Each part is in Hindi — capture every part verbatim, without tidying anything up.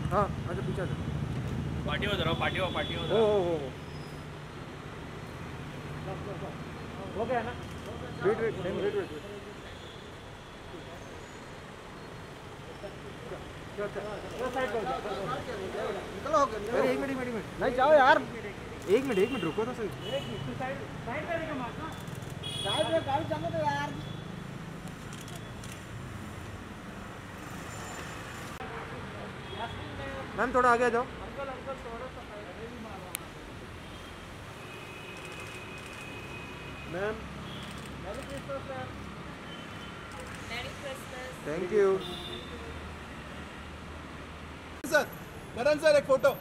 हाँ अच्छा पीछे पार्टी हो जरा पार्टी हो पार्टी हो हो हो हो गया ना wait wait wait wait wait चलो अरे एक मिनट एक मिनट नहीं जाओ यार एक मिनट एक मिनट रुको तो सही साइड में गाड़ी चलो तो यार मैम थोड़ा आगे आ जाओ ma'am merry Christmas ma'am merry Christmas thank you sir Karan sir एक फोटो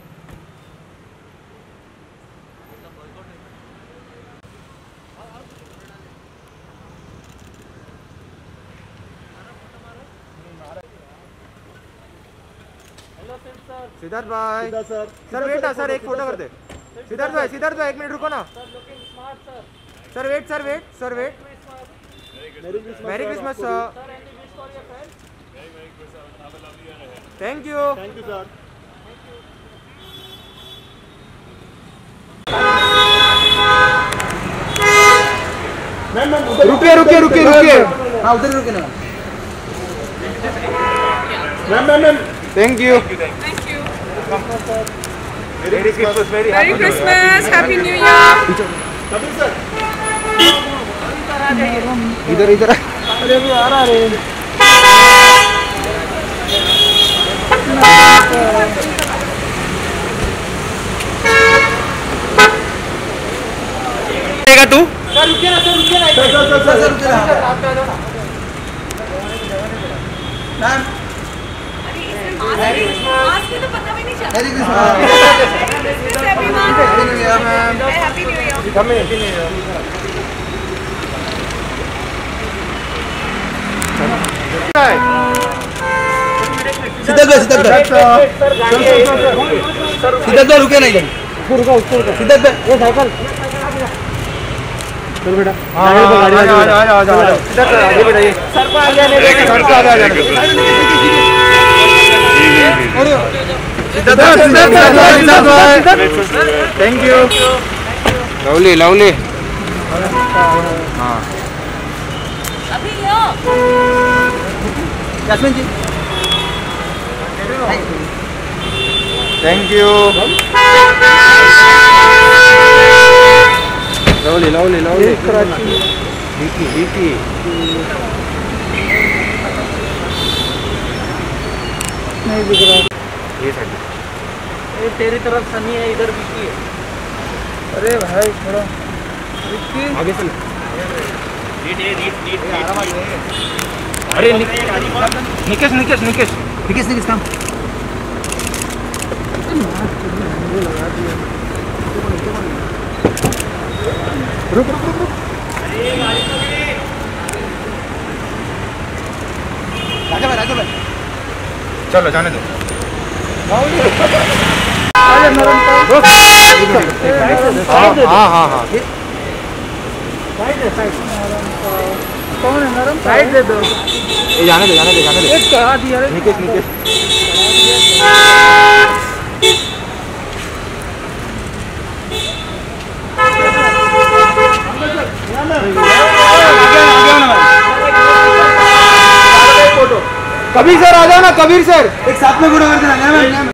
सिद्धार्थ भाई सर सर वेट ना सर एक फोटो कर दे सिद्धार्थ भाई सिद्धार्थ भाई एक मिनट रुको ना sir wait sir wait sir wait merry Christmas sir thank you thank you sir ma'am ma'am रुकिए रुकिए रुकिए रुकिए हाँ उधर रुके ना ma'am ma'am ma'am thank you Thank you. Merry Christmas merry Merry Christmas. Happy New Year. Kapil sir इधर इधर अरे अभी आ रहा रे तू सर रुकिए ना सर रुकिए ना सर सर सर रुकिए ना आप आ जाओ ना मैम Merry Christmas. Mask तो पता भी नहीं चला. Merry Christmas Merry Christmas everyone. Happy new year ma'am Happy New Year. Come happy new year Siddharth भाई सिद्धार्थ भाई सिद्धार्थ भाई रुके नहीं रुको उसको सिद्धार्थ भाई ये साइकिल चल बेटा हां आ जाओ आ जाओ आ जाओ आ जाओ सिद्धार्थ आगे बढ़ाइए सर को आगे आने दे सर को आगे आ जाओ Siddharth Siddharth thank you lovely lovely हां अभी लो. Jasmine ji thank you lovely lovely lovely Vicky Vicky नहीं दिख रहा ये साइड ये तेरी तरफ सनी है इधर विकी है अरे भाई थोड़ा विकी आगे चल नीट नीट नीट अरे निकेश निकेश निकेश निकेश निकेश काम रुक रुक रुक रुक राजा भाई राजा भाई चलो जाने दो हाँ हाँ हाँ कौन है नरम साइड दे दो ये जाने दे जाने दे जाने दे एक कहा दिया रे निकेश निकेश कबीर सर आ जाओ ना कबीर सर एक साथ में गुड़ कर देना